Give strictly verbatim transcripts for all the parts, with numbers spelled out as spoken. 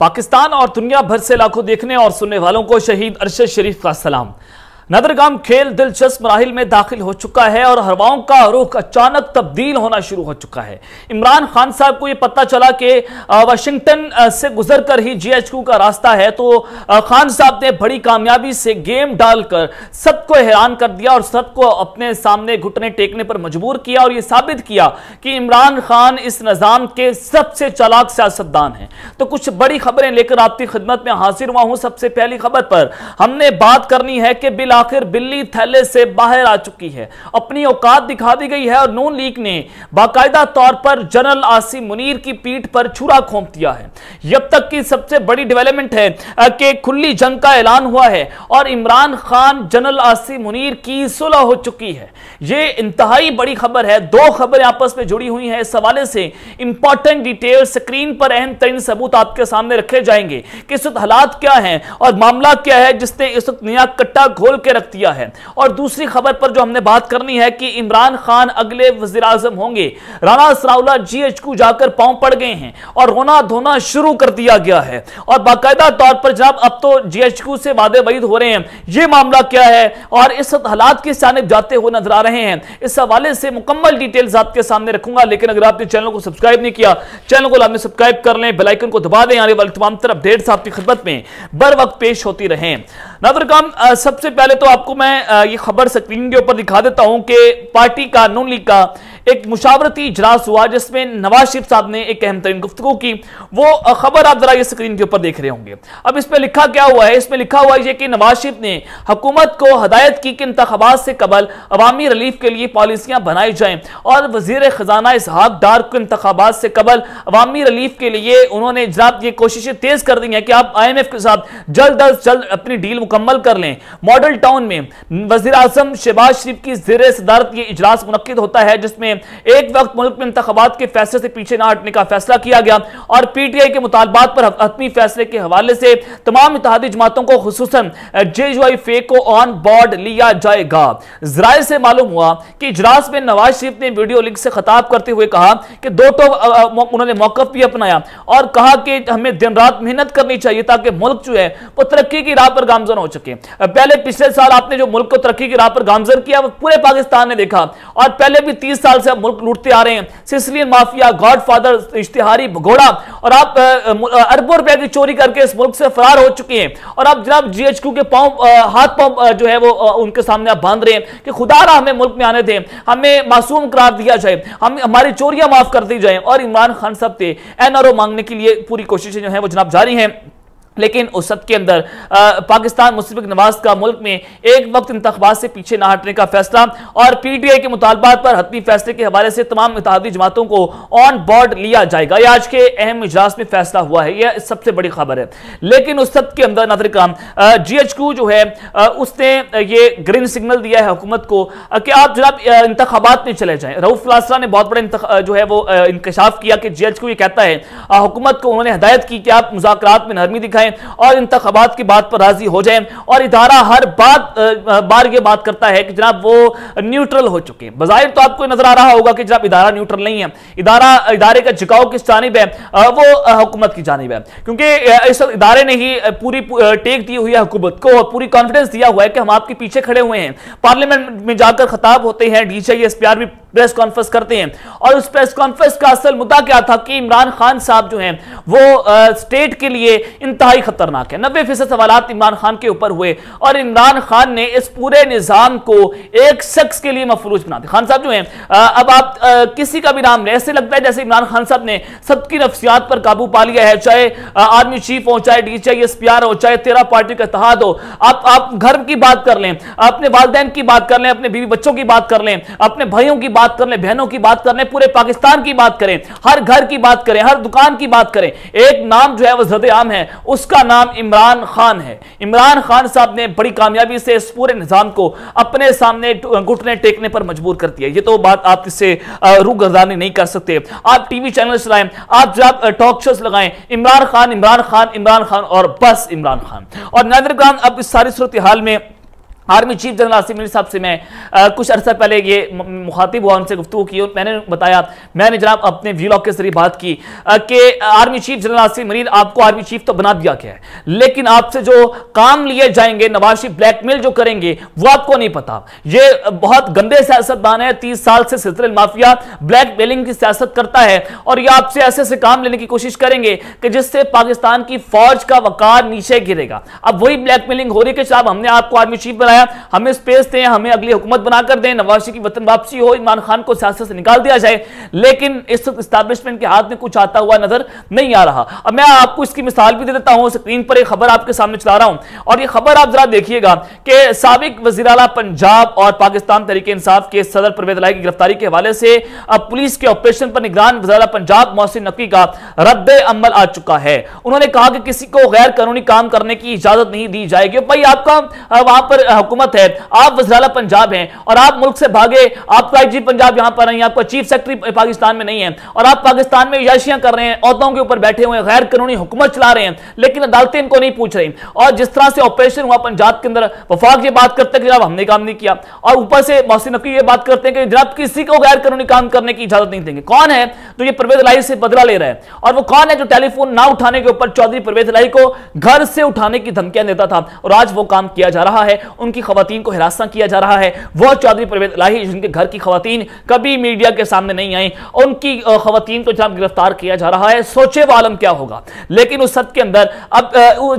पाकिस्तान और दुनिया भर से लाखों देखने और सुनने वालों को शहीद अरशद शरीफ का सलाम। नदरगाम खेल दिलचस्प मराहिल में दाखिल हो चुका है और हवाओं का रुख अचानक तब्दील होना शुरू हो चुका है। इमरान खान साहब को यह पता चला कि वाशिंगटन से गुजरकर ही जीएचक्यू का रास्ता है, तो खान साहब ने बड़ी कामयाबी से गेम डालकर सबको हैरान कर दिया और सबको अपने सामने घुटने टेकने पर मजबूर किया और यह साबित किया कि इमरान खान इस निजाम के सबसे चालाक सियासतदान हैं। तो कुछ बड़ी खबरें लेकर आपकी खिदमत में हाजिर हुआ हूं। सबसे पहली खबर पर हमने बात करनी है कि बिल आखिर बिल्ली थैले से बाहर आ चुकी है, अपनी औकात दिखा दी गई है और नून लीग ने बाकायदा तौर पर जनरल आसिम मुनीर की पीठ पर छुरा घोंप दिया है। अब तक की सबसे बड़ी डेवलपमेंट है कि खुली जंग का ऐलान हुआ है और इमरान खान जनरल आसिम मुनीर की सुलह हो चुकी है। यह इंतहाई बड़ी खबर है। दो खबरें आपस में जुड़ी हुई हैं। इस हवाले से इंपॉर्टेंट डिटेल स्क्रीन पर अहम तरीन सबूत आपके सामने रखे जाएंगे कि इस वक्त हालात क्या हैं और मामला क्या है जिसने इस वक्त नया कट्टा घोल के रख दिया है। और दूसरी खबर पर जो हमने बात करनी है कि इमरान खान अगले वजीर आजम होंगे। राना सनाउल्लाह जीएचक्यू जाकर पांव पड़ गए हैं और रोना धोना शुरू कर दिया गया है और बाकायदा तौर पर जनाब अब तो जीएचक्यू से वादे वईद हो रहे हैं। यह मामला क्या है और इस हालात की जानिब जाते हुए नजर आ रहे हैं, इस हवाले से मुकम्मल डिटेल्स आपके सामने रखूंगा। लेकिन अगर आपने चैनल को सब्सक्राइब नहीं किया, चैनल को लाजमी सब्सक्राइब कर लें, बेल आइकन को दबा दें, आने वाली तमाम तरह अपडेट्स आपकी खिदमत में बर वक्त पेश होती रहें। नादरगाम सबसे पहले तो आपको मैं ये खबर स्क्रीन के ऊपर दिखा देता हूं कि पार्टी का नून लीग का एक मुशावरती इजलास हुआ जिसमें नवाज शरीफ साहब ने एक अहम तरीन गुफ्तगू की। वो खबर आप जरा ये स्क्रीन के ऊपर देख रहे होंगे। अब इसमें लिखा क्या हुआ है? इसमें लिखा हुआ है कि नवाज शरीफ ने हुकूमत को हदायत की कि इंतखाबात से कबल अवामी रिलीफ के लिए पॉलिसियां बनाई जाएं और वजीर खजाना इसहाक डार को इंतखाबात से कबल अवामी रिलीफ के लिए उन्होंने जनाब ये कोशिशें तेज कर दी हैं कि आप आई एम एफ के साथ जल्द अज जल्द अपनी डील मुकम्मल कर लें। मॉडल टाउन में वजीर आजम शहबाज शरीफ की ज़ेरे सदारत ये इजलास मुनक्किद होता है जिसमें एक वक्त मुल्क में इंतखाबात के फैसले से पीछे न हटने का फैसला किया गया और पीटीआई के मुतालबात पर हतमी फैसले के हवाले से तमाम इत्तेहादी जमातों को खुसूसन जेयूआईफे को ऑन बोर्ड लिया जाएगा। ज़राए से मालूम हुआ कि इजलास में नवाज शरीफ ने वीडियो लिंक से खिताब करते हुए कहा कि दो तो उन्होंने मौक़िफ़ भी अपनाया और कहा कि हमें दिन रात मेहनत करनी चाहिए ताकि मुल्क जो है वो तरक्की की राह पर गामजन हो सके। पहले पिछले साल आपने जो मुल्क को तरक्की की राह पर गामजन किया वो पूरे पाकिस्तान ने देखा और पहले भी तीस साल से आप मुल्क लूटते आ रहे हैं। सिसिलियन माफिया, गॉडफादर, इश्तिहारी भगोड़ा और आप अरबों रुपए की चोरी करके इस मुल्क से फरार हो चुके हैं और आप जनाब जीएचक्यू के पांव हाथ पांव जो है वो उनके सामने आप बांध रहे हैं कि खुदारा हमें मुल्क में आने दें, हमें मासूम करार दिया जाए, हम हमारी चोरियां माफ कर दी जाए। और इमरान खान साहब से एनआरओ मांगने के लिए पूरी कोशिशें जो है वो जनाब जारी हैं। लेकिन उस सब के अंदर आ, पाकिस्तान मुस्लिम लीग नवाज का मुल्क में एक वक्त इंतखाबात से पीछे न हटने का फैसला और पीटीआई के मुतालबात पर हतमी फैसले के हवाले से तमाम इत्तेहादी जमातों को ऑन बोर्ड लिया जाएगा। यह आज के अहम इजलास में फैसला हुआ है। यह सबसे बड़ी खबर है। लेकिन उस सब के अंदर नाज़रीन जीएचक्यू जो है आ, उसने ये ग्रीन सिग्नल दिया है हुकूमत को कि आप जनाब इंतखाबात में चले जाएं। रऊफ लासरा ने बहुत बड़ा जो है वो इंकशाफ किया कि जीएचक्यू ये कहता है हुकूमत को उन्होंने हदायत की कि आप मुज़ाकरात में नरमी दिखाएं और इंतखाबात की बात पर राजी हो जाएं और इदारा हर बात बार ये बात करता है कि जनाब वो न्यूट्रल हो चुके हैं। बज़ाहिर तो आपको नजर आ रहा होगा कि जनाब इदारा न्यूट्रल नहीं है। इदारा इदारे का झुकाव किस जानिब है? वो हुकूमत की जानिब है, क्योंकि इस इदारे ने ही पूरी टेक दी हुई है हुकूमत को और पूरी कॉन्फिडेंस दिया हुआ है कि हम आपके पीछे खड़े हुए हैं। पार्लियामेंट में जाकर खिताब होते हैं, डीसीआई एसपीआर भी प्रेस कॉन्फ्रेंस करते हैं और उस प्रेस कॉन्फ्रेंस का असल मुद्दा क्या था कि इमरान खान साहब जो हैं वो आ, स्टेट के लिए इंतहाई खतरनाक है। नब्बे फीसद सवालात इमरान खान के ऊपर हुए और इमरान खान ने इस पूरे निजाम को एक शख्स के लिए मफलूज बना दिया। खान साहब जो हैं अब आप आ, किसी का भी नाम ले, ऐसे लगता है जैसे इमरान खान साहब ने सबकी नफ्सियात पर काबू पा लिया है, चाहे आर्मी चीफ हो, चाहे डीसीआई एसपीआर हो, चाहे तेरह पार्टी का इत्तेहाद हो। आप आप घर की बात कर लें, अपने वालिदैन की बात कर लें, अपने बीवी बच्चों की बात कर लें, अपने भाइयों की बात कर लें, बहनों की बात कर लें, पूरे पाकिस्तान की बात करें, हर घर की बात करें, हर दुकान की बात करें, एक नाम जो है वो ज़द-ए-आम है, उसका नाम इमरान खान है। इमरान खान साहब ने बड़ी कामयाबी से इस पूरे निजाम को अपने सामने घुटने टेकने पर मजबूर कर दिया। ये तो बात आप इससे रूगर्दानी नहीं कर सकते। आप टीवी चैनल चलाएं, आप जब टॉक शोज लगाएं, इमरान खान इमरान खान इमरान खान और बस इमरान खान। और नाज़रीन अब इस सारी सूरत हाल में army chief general Asim Munir साहब से मैं आ, कुछ अर्सा पहले ये मुखातिब हुआ, उनसे गुफ्तगू की और मैंने बताया, मैंने जनाब अपने व्लॉग के जरिए बात की कि army chief general Asim Munir, आपको आर्मी चीफ तो बना दिया गया है, लेकिन आपसे जो काम लिए जाएंगे, नवाज शरीफ ब्लैकमेल जो करेंगे वो आपको नहीं पता। ये बहुत गंदे सियासतदान है, तीस साल से सिलसिले माफिया ब्लैकमेलिंग की सियासत करता है और ये आपसे ऐसे ऐसे काम लेने की कोशिश करेंगे कि जिससे पाकिस्तान की फौज का वकार नीचे गिरेगा। अब वही ब्लैकमेलिंग हो रही है कि साहब हमने आपको आर्मी चीफ बनाया, हमें स्पेस दें, हमें अगली हुकूमत बनाकर दें, नवाज शरीफ की वतन वापसी हो, इमरान खान को सियासत से निकाल दिया जाए, लेकिन इस एस्टैब्लिशमेंट के हाथ में कुछ आता हुआ नजर नहीं आ रहा। अब मैं आपको इसकी मिसाल भी दे देता हूं, स्क्रीन पर एक खबर आपके सामने चला रहा हूं और ये खबर आप जरा देखिएगा कि साबिक वज़ीर आला पंजाब और पाकिस्तान तहरीक इंसाफ के सदर परवेज इलाही की गिरफ्तारी के हवाले से अब पुलिस के ऑपरेशन पर निगरान वज़ीर आला पंजाब मोहसिन नकवी का रद्द अमल आ चुका है। उन्होंने कहा कि किसी को गैर कानूनी काम करने की इजाजत नहीं दी जाएगी। भाई आपका वहां पर हुकूमत है, आप वज़ीर आला पंजाब हैं और आप मुल्क से भागे, आपका आईजी पंजाब यहां पर नहीं, आपका चीफ सेक्रेटरी पाकिस्तान में नहीं है और आप पाकिस्तान में याशियां कर रहे हैं, औहदों के ऊपर बैठे हुए गैर कानूनी हुकूमत चला रहे हैं, लेकिन अदालतें इनको नहीं पूछ रही। और जिस तरह से ऑपरेशन हुआ पंजाब के अंदर, वफाक ये बात करते हैं कि जनाब हमने काम नहीं किया और ऊपर से मोहसिन नकवी ये बात करते हैं कि जनाब किसी को गैर कानूनी काम करने की इजाजत नहीं देंगे। कौन है तो ये परवेज इलाही से बदला ले रहा है और वो कौन है जो टेलीफोन ना उठाने के ऊपर चौधरी परवेज इलाही को घर से उठाने की धमकियां देता था और आज वो काम किया जा रहा है, उनकी खवातीन को हिरासत किया जा रहा है। वो चौधरी परवेज इलाही जिनके घर की खवातीन कभी मीडिया के सामने नहीं आई, उनकी खवातीन को जब गिरफ्तार किया जा रहा है, सोचे वो आलम क्या होगा। लेकिन उस सद के अंदर अब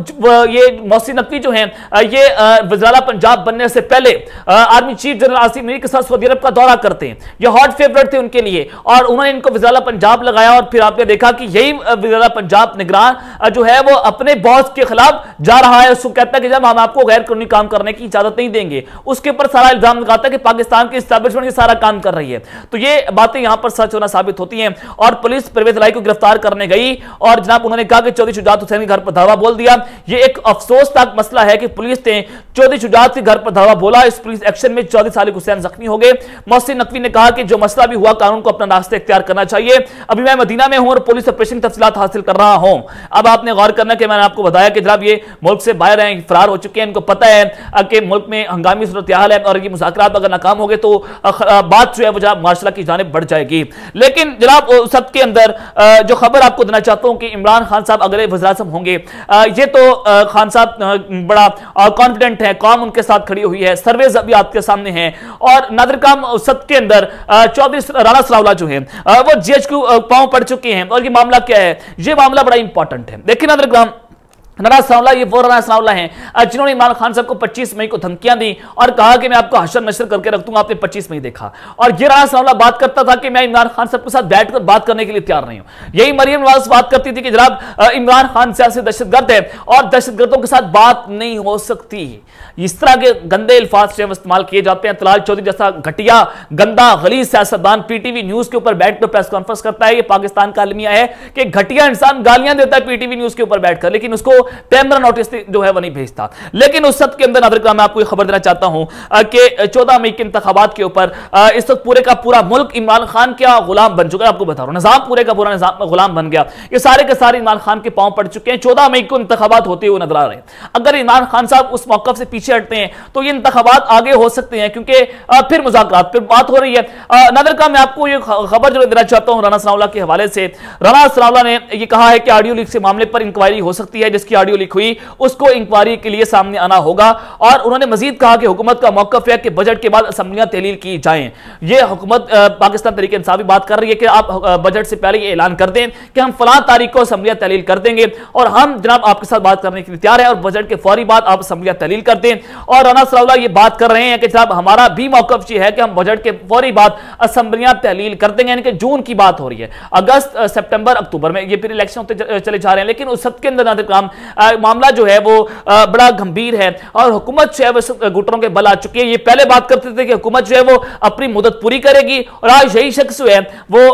ये मोहसिन नकवी जो है ये वज़ीर आला पंजाब बनने से पहले army chief general Asim Munir के साथ सऊदी अरब का दौरा करते हैं, ये हॉट फेवरेट थे उनके लिए और उन्होंने इनको वज़ीर आला पंजाब लगाया और फिर आपने देखा कि यही वज़ीर आला पंजाब निगरान जो है वो अपने बॉस के खिलाफ जा रहा है। उसको कहता है कि जब हम आपको गैर कानूनी काम करने की इजाजत नहीं देंगे, उसके ऊपर सारा इल्जाम लगाता है कि पाकिस्तान की एस्टैब्लिशमेंट ये सारा काम कर रही है। तो ये बातें यहां पर सच होना साबित होती हैं और पुलिस परवेज इलाही को गिरफ्तार करने गई और जनाब उन्होंने कहा कि चौधरी शुजात हुसैन के घर पर धावा बोल दिया। ये एक अफसोसनाक मसला है कि पुलिस ने चौधरी शुजात के घर पर धावा बोला। इस पुलिस एक्शन में चौधरी सालिक हुसैन जख्मी हो गए। मोहसिन नकवी ने कहा कि जो मसला भी हुआ, कानून को अपना रास्ता इख्तियार करना चाहिए। अभी मैं मदीना में हूं और पुलिस ऑपरेशन की तफसीलात हासिल कर रहा हूं। अब आपने गौर करना कि मैंने आपको बताया कि जनाब ये मुल्क से बाहर हैं, फरार हो चुके हैं, इनको पता है कि मुल्क में हंगामी सूरत हाल है और ये मुज़ाकरात अगर नाकाम हो गए तो बात जो है वो जनाब मार्शल की जानिब बढ़ जाएगी। लेकिन जनाब सब के अंदर जो खबर आपको देना चाहता हूं कि इमरान खान साहब अगले वज़ीर आज़म होंगे, ये तो खान साहब बड़ा कॉन्फिडेंट है, कौम उनके साथ खड़ी हुई है, सर्वेज अभी आपके सामने हैं और नादिर काम सब के अंदर चौधरी राणा सनाउल्लाह जो है वो जीएचक्यू पांव पड़ चुके हैं और ये मामला क्या है, ये मामला बड़ा इंपॉर्टेंट है। देखिए नादिर काम राणा सनाउल्लाह ये वो राणा सनाउल्लाह हैं जिन्होंने इमरान खान साहब को पच्चीस मई को धमकियां दी और कहा कि मैं आपको हशर नशर करके रख दूंगा। आपने पच्चीस मई देखा और ये राणा सनाउल्लाह बात करता था कि मैं इमरान खान साहब के साथ बैठकर बात करने के लिए तैयार नहीं हूं। यही मरियम नवाज बात करती थी कि जनाब इमरान खान सियासी दहशतगर्द है और दहशतगर्दों के साथ बात नहीं हो सकती। इस तरह के गंदे अल्फाज इस्तेमाल किए जाते हैं। तलाल चौधरी जैसा घटिया गंदा गलीज सियासतदान पीटीवी न्यूज के ऊपर बैठकर प्रेस कॉन्फ्रेंस करता है। ये पाकिस्तान का अलमिया है कि घटिया इंसान गालियां देता है पीटीवी न्यूज के ऊपर बैठकर, लेकिन उसको पैमरा नोटिस जो है वो नहीं भेजता। लेकिन उस सब के अंदर नादिर मैं आपको ये खबर देना चाहता हूं कि चौदह मई के इंतखाबात के ऊपर इस वक्त पूरे का पूरा मुल्क इमरान खान का गुलाम बन चुका है। आपको बता रहा हूं, निजाम पूरे का पूरा निजाम गुलाम बन गया। ये सारे के सारे इमरान खान के पांव पड़ चुके हैं। चौदह मई को इंतखाबात होते हुए नजर आ रहे हैं। अगर इमरान खान साहब उस मौकफ से पीछे हटते हैं तो ये इंतखाबात आगे हो सकते हैं, क्योंकि फिर मुज़ाकरात पे बात हो रही है। नादिर का मैं आपको ये खबर जो देना चाहता हूं राणा सनाउल्लाह के हवाले से, राणा सनाउल्लाह ने ये कहा है कि ऑडियो लीक से मामले पर इंक्वायरी हो सकती है। जिसकी ऑडियो लीक हुई उसको इंक्वायरी के लिए सामने आना होगा और उन्होंने मजीद कहा कि हुकूमत का मौकफ है कि बजट के बाद असेंबलियां तहलील की जाएं। ये हुकूमत पाकिस्तान तहरीक इंसाफ भी बात कर रही है कि आप बजट से पहले ये ऐलान कर दें कि हम फलां तारीख को असेंबलियां तहलील कर देंगे और हम जनाब आपके साथ बात करने के लिए तैयार है और बजट के फौरी बाद आप असेंबलियां तहलील कर दें। और राणा सनाउल्लाह ये बात कर रहे हैं कि जनाब हमारा भी मौकफ ये है कि हम बजट के फौरी बाद असेंबलियां तहलील कर देंगे। यानी कि जून की बात हो रही है, अगस्त सितंबर अक्टूबर में ये फिर इलेक्शन होते चले जा रहे हैं। लेकिन उस सब के अंदर नादिर काम मामला जो है वो बड़ा गंभीर है और हुकूमत जो है वो घुटनों के बल आ चुकी है। ये पहले बात करते थे कि हुकूमत जो है वो अपनी मुद्दत पूरी करेगी और आज यही शख्स जो है वो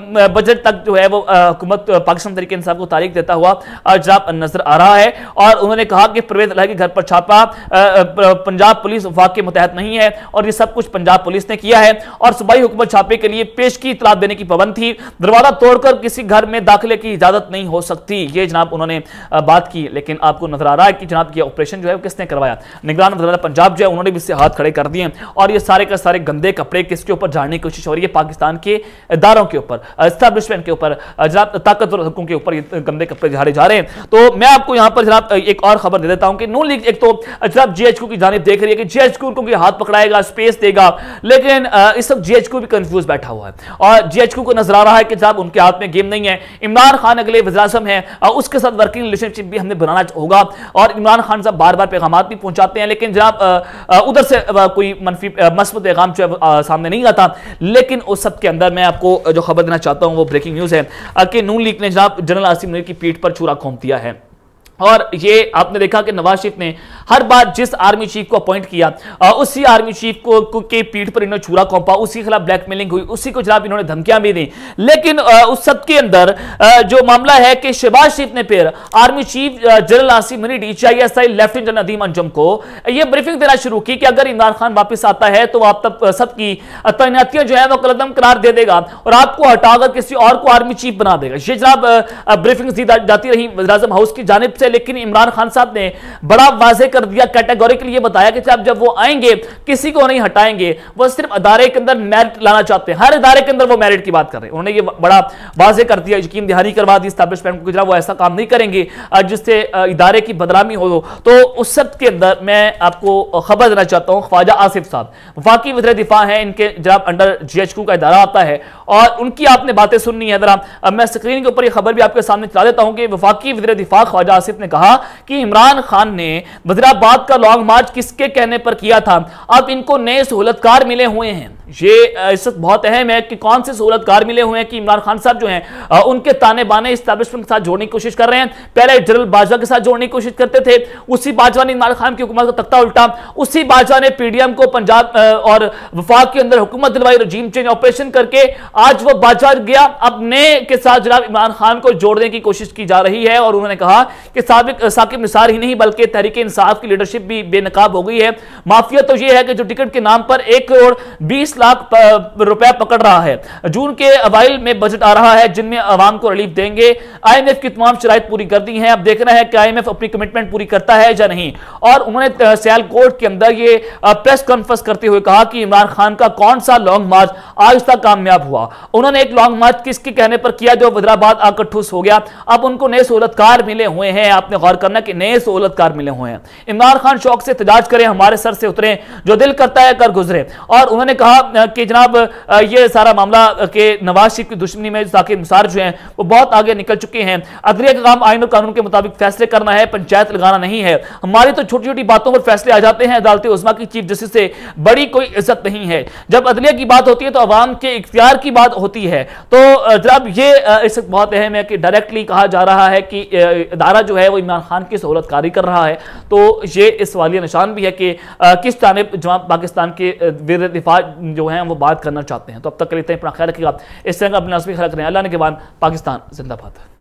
बजट तक जो है वो हुकूमत पाकिस्तान तहरीक इंसाफ को तारीख देता हुआ जनाब नजर आ रहा है। और उन्होंने कहा कि परवेज इलाही के घर पर छापा पंजाब पुलिस वफाक के मुतहत नहीं है और ये सब कुछ पंजाब पुलिस ने किया है और सूबाई हुकूमत छापे के लिए पेश की इतलात देने की पाबंद थी। दरवाजा तोड़कर किसी घर में दाखिले की इजाजत नहीं हो सकती, ये जनाब उन्होंने बात की की, लेकिन आपको नजर आ रहा है कि जनाब ये ऑपरेशन जो है किसने करवाया, निगरान वज़ीर पंजाब जो है उन्होंने भी इससे हाथ खड़े कर दिए और ये सारे का सारे गंदे कपड़े किसके ऊपर झाड़ने की कोशिश हो रही है, पाकिस्तान के इदारों के ऊपर, एस्टैब्लिशमेंट के ऊपर, जनाब ताकतवर हल्कों के ऊपर ये गंदे कपड़े झाड़े जा रहे हैं। तो मैं आपको यहां पर जनाब एक और खबर दे देता हूं कि नून लीग एक तो जनाब जीएचक्यू की जानिब देख रही है कि जीएचक्यू उनको हाथ पकड़ाएगा, स्पेस देगा, लेकिन इस वक्त जीएचक्यू भी कंफ्यूज बैठा हुआ है और जीएचक्यू को नजर आ रहा है कि जनाब उनके हाथ में गेम नहीं है। इमरान खान अगले वज़ीर आज़म है, उसके साथ वर्किंग रिलेशनशिप भी हमने बनाना होगा और इमरान खान साहब बार बार पैगाम भी पहुंचाते हैं, लेकिन जनाब उधर से कोई मनफी मस्बत पैगाम जो है सामने नहीं आता। लेकिन उस सब के अंदर मैं आपको जो खबर देना चाहता हूं वो ब्रेकिंग न्यूज है कि नून लीग ने जनाब जनरल आसिम मुनीर की पीठ पर छुरा घोंप दिया है और ये आपने देखा कि नवाज शरीफ ने हर बार जिस आर्मी चीफ को अपॉइंट किया उसी आर्मी चीफ को, को के पीठ पर इन्होंने छुरा घोंपा, उसी के खिलाफ ब्लैकमेलिंग हुई, उसी को जनाब इन्होंने धमकियां भी दी। लेकिन उस सब के अंदर जो मामला है कि शहबाज शरीफ ने फिर army chief general Asim Munir, DGISI lieutenant general Nadeem Anjum को यह ब्रीफिंग देना शुरू की कि अगर इमरान खान वापस आता है तो आप तब सबकी तैनातियां जो है वो कलदम करार दे देगा और आपको हटाकर किसी और को आर्मी चीफ बना देगा। ये जनाब ब्रीफिंग दी जाती रही वज़ीर आज़म हाउस की जानिब से, लेकिन इमरान खान साहब ने बड़ा वाजे कर दिया, कैटेगोरिकली ये बताया कि जब जब वो आएंगे किसी को नहीं हटाएंगे, वो सिर्फ अदारे के अंदर मेरिट लाना चाहते हैं, हर इदारे के अंदर वो मेरिट की बात कर रहे हैं। उन्होंने ये बड़ा वाजे कर दिया, यकीन दहानी करवा दी एस्टैब्लिशमेंट को, वो ऐसा काम नहीं करेंगे जिससे इदारे की बदनामी हो। तो उस सब के अंदर मैं आपको खबर देना चाहता हूं, ख्वाजा आसिफ साहब वफाकी वज़ीर दिफा है, इनके जनाब अंडर जीएचक्यू का इदारा आता है और उनकी आपने बातें सुननी है। जरा मैं स्क्रीन के ऊपर ये खबर भी आपके सामने चला देता हूं कि वफाकी वज़ीर दिफा ख्वाजा आसिफ ने कहा कि इमरान खान ने वज़ीराबाद का लॉन्ग मार्च किसके कहने पर किया था, अब इनको नए सहूलतकार मिले हुए हैं। ये इस वक्त बहुत अहम है कि कौन से सहूलतकार मिले हुए हैं कि इमरान खान साहब जो हैं उनके ताने बाने इस्टेब्लिशमेंट के साथ जोड़ने की कोशिश कर रहे हैं। पहले जनरल बाजवा के साथ जोड़ने की कोशिश करते थे, उसी बाजवा ने इमरान खान की हुकूमत का तख्ता उल्टा, उसी बाजवा ने पीडीएम को पंजाब और वफाक के अंदर हुकूमत दिलवाई, रजीम चेंज ऑपरेशन करके आज वो बाजवा गया, अब नए के साथ जनाब इमरान खान को जोड़ने की कोशिश की जा रही है। और उन्होंने कहा कि साबिक साकिब निसार ही नहीं बल्कि तहरीक इंसाफ की लीडरशिप भी बेनकाब हो गई है। माफिया तो यह है कि जो टिकट के नाम पर एक करोड़ बीस लाख रुपया पकड़ रहा है। जून के अवाइल में बजट आ रहा है जिनमें अवाम को रिलीफ देंगे। आईएमएफ की तमाम शराइत पूरी कर दी है, अब देखना है कि आईएमएफ अपनी कमिटमेंट पूरी करता है या नहीं। और उन्होंने सियालकोट के अंदर ये प्रेस कॉन्फ्रेंस करते हुए कहा कि इमरान खान का कौन सा लॉन्ग मार्च आज तक कामयाब हुआ। उन्होंने एक लॉन्ग मार्च किसके कहने पर किया जो वज़ीराबाद आकर ठुस हो गया। अब उनको नए सहूलतकार मिले हुए हैं, आपने गौर करना कि नए सहूलतकार मिले हुए हैं। इमरान खान शौक से एहतजाज करें, हमारे सर से उतरे, जो दिल करता है कर गुजरे। और उन्होंने कहा कि जनाब ये सारा मामला के नवाज शरीफ की दुश्मनी में साकिब निसार जो हैं वो बहुत आगे निकल चुके हैं। अदलिया का काम आईन और कानून के मुताबिक फैसले करना है, पंचायत लगाना नहीं है। हमारी तो छोटी छोटी बातों पर फैसले आ जाते हैं, अदालत उज़्मा की चीफ जस्टिस से बड़ी कोई इज्जत नहीं है। जब अदलिया की बात होती है तो अवाम के इख्तियार की बात होती है। तो जनाब ये इस वक्त बहुत अहम है कि डायरेक्टली कहा जा रहा है कि इदारा जो है वो इमरान खान की सहूलतकारी कर रहा है। तो ये इस सवालिया निशान भी है कि किस जानिब जवाब पाकिस्तान के वज़ीर दिफा जो हैं वो बात करना चाहते हैं। तो अब तक के लिए इतना, अपना ख्याल रखिएगा, इस तरह का अपने नस्बी ख्याल करें। अल्लाह ने के बाद पाकिस्तान जिंदाबाद।